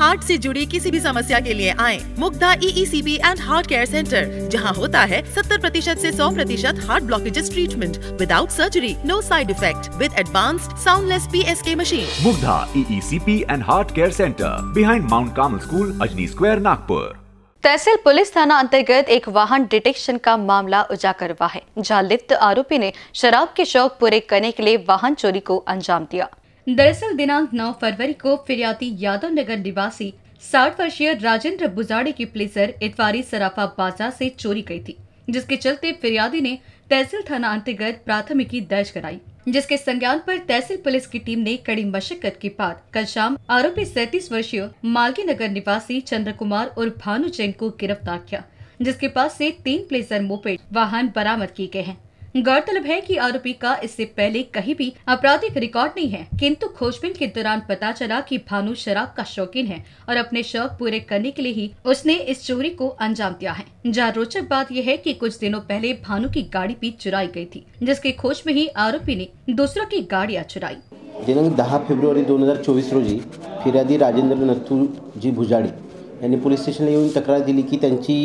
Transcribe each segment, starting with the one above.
Heart से जुड़ी किसी भी समस्या के लिए आए Mugdha EECP and heart care centre, जहां होता है 70% से 100% heart blockages treatment without surgery, no side effect, with advanced soundless PSK machine. Mugdha EECP and heart care centre, behind Mount Carmel school, Ajni square, Nagpur. तहसील पुलिस थाना अंतर्गत एक वाहन डिटेक्शन का मामला उजागर हुआ है, जहां लिप्त आरोपी ने शराब के शौक पूरे करने के लिए वाहन चोरी को अंजाम दिया। दरअसल दिनांक 9 फरवरी को फिरियादी यादव नगर निवासी 60 वर्षीय राजेंद्र बुजाड़े की प्लेजर इतवारी सराफा बाजार से चोरी गई थी, जिसके चलते फिरियादी ने तहसील थाना अंतर्गत प्राथमिकी दर्ज कराई, जिसके संज्ञान पर तहसील पुलिस की टीम ने कड़ी मशक्कत के बाद कल शाम आरोपी 37 वर्षीय मालगी नगर निवासी चंद्र कुमार और भानु जैन को गिरफ्तार किया, जिसके पास से 3 प्लेजर मोपेड वाहन बरामद किए गए हैं। गौरतलब है कि आरोपी का इससे पहले कहीं भी आपराधिक रिकॉर्ड नहीं है, किंतु खोजबीन के दौरान पता चला कि भानु शराब का शौकीन है और अपने शौक पूरे करने के लिए ही उसने इस चोरी को अंजाम दिया है। जहाँ रोचक बात यह है कि कुछ दिनों पहले भानु की गाड़ी भी चुराई गई थी, जिसके खोज में ही आरोपी ने दूसरों की गाड़ियाँ चुराई। दिनांक 10 फेब्रुवारी 2024 रोजी फिर्यादी राजेंद्र नथुजी भुजाडी यांनी पोलीस स्टेशनला येऊन तक्रार दिली की त्यांची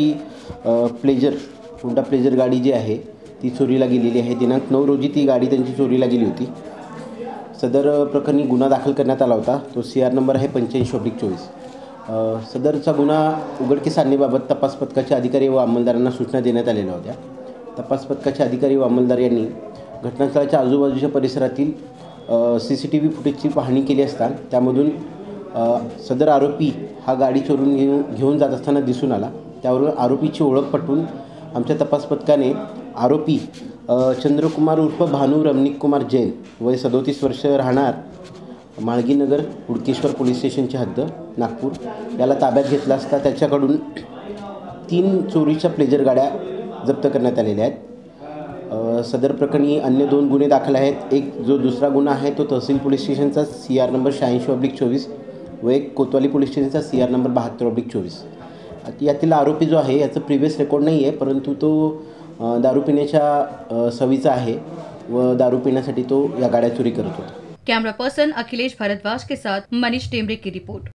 होंडा प्लेजर गाडी जी आहे ती चोरीला गेलेली आहे। दिनांक 9 रोजी ती गाडी त्यांची चोरीला गेली होती। सदर प्रकरणी गुन्हा दाखल करण्यात आला होता। तो CR नंबर आहे 85/24। सदरचा गुन्हा उघडकीस आणण्याबाबत तपास पथकाचे अधिकारी व अंमलदारांना सूचना देण्यात आलेल्या होत्या। तपास पथकाचे अधिकारी व अंमलदार यांनी घटनास्थळाच्या आजूबाजूच्या परिसरातील CCTV फुटेजची पाहणी केली असता त्यामधून सदर आरोपी हा गाडी चोरून घेऊन जात असताना दिसून आला। त्यावरून आरोपीची ओळख पटवून आमच्या तपास पथकाने आरोपी चंद्रकुमार उर्फ भानु रमणिक कुमार जैन वय 37 वर्ष राहणार माळगी नगर हुडकेश्वर पोलीस स्टेशनची हद्द नागपूर याला ताब्यात घेतला असता त्याच्याकडून 3 चोरीच्या प्लेजर गाड्या जप्त करण्यात आलेल्या आहेत। सदर प्रकरणी अन्य 2 गुन्हे दाखल आहेत। एक जो दुसरा गुन्हा आहे तो तहसील पोलीस स्टेशनचा CR नंबर 86/24 व एक कोतवाली पोलीस स्टेशनचा CR नंबर 72/24। यातील आरोपी जो आहे याचं प्रिव्हियस रेकॉर्ड नाही आहे, परंतु तो दारू पिण्याच्या सवयीचा आहे व दारू पिण्यासाठी तो या गाड्या चोरी करत होता। कैमरा पर्सन अखिलेश भारद्वाज के साथ मनीष टेमरे की रिपोर्ट।